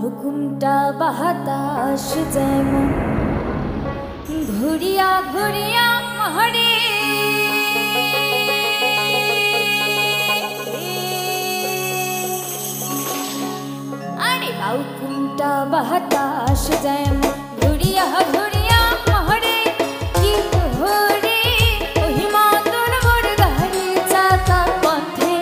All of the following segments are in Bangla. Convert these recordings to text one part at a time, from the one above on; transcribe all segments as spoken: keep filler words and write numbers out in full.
হুকুমটা বাতাস যেমন ঘুরিয়া ঘুরিয়া মহরে আরে হুকুমটা বাতাস যেমন ঘুরিয়া ঘুরিয়া মহরে কি হরে ওহিমা তোর মোর গাড়ি চাকা পথে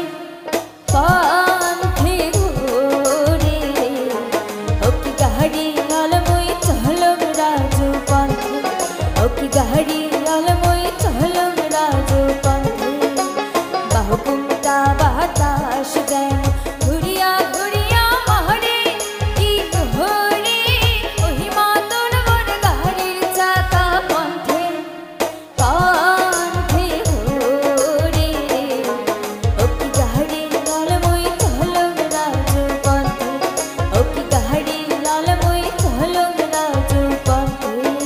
পথে ঘুরে ওকি গাড়ি আলমই চলম রাজু পথে ওকি গাড়ি আলমই চলম রাজু পথে বাহুকুমটা বাতাস যেন ঘুরিয়া ঘুরিয়া মহরে কি হরে ওহিমা তোর মোর গাড়ির চাকা পথে পথে ঘুরে ওকি গাড়ি আলমই চলম রাজু পথে ওকি গাড়ি আলমই চলম রাজু পথে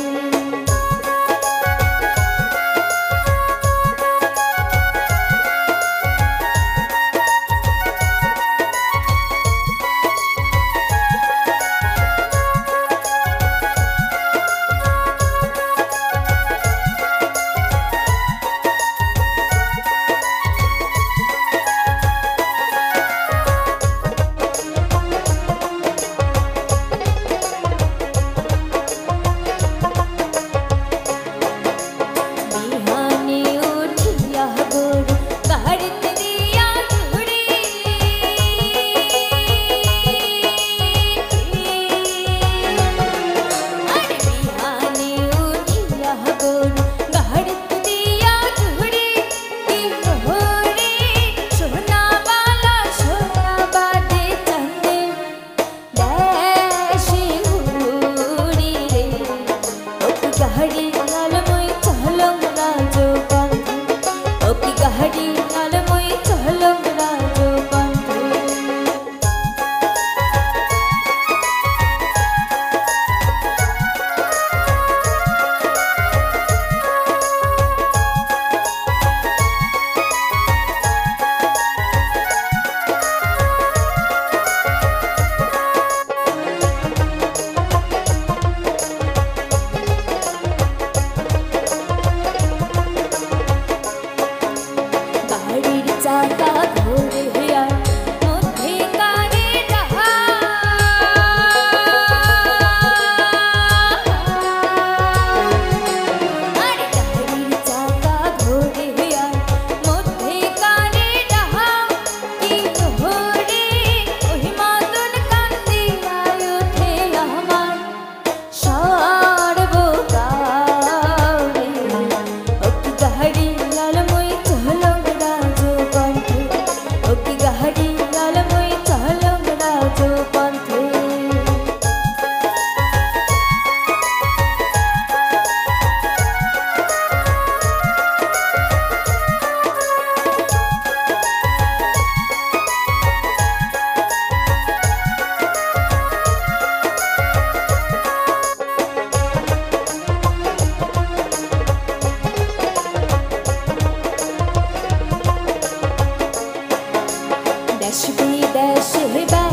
বিহানে উঠিয়া গরু গাড়িতে দিয়া ঘুরে আরে বিহানে উঠিয়া গরু গাড়িতে দিয়া ঘুরে কি হরে সোনা বালা সোনা বাদে চন্দে দেশে ঘুরি রে ওকি গাড়ি আলমই চলম রাজু পথে ওকি গাড়ি আলমই চলম রাজু পথে গাড়ির চাকা ঘুরে আর মধ্যে কারে ডাহা আরে গাড়ির চাকা ঘুরে আর মধ্যে কারে ডাহা কি হরে ওহিমা তোর কান্দিয়া ওঠে আমার সর্বকালে ওকি গাড়ি আলমই চলম রাজু পথে ওকি গাড়ি আলমই চলম রাজু পথে দেশ বিদেশে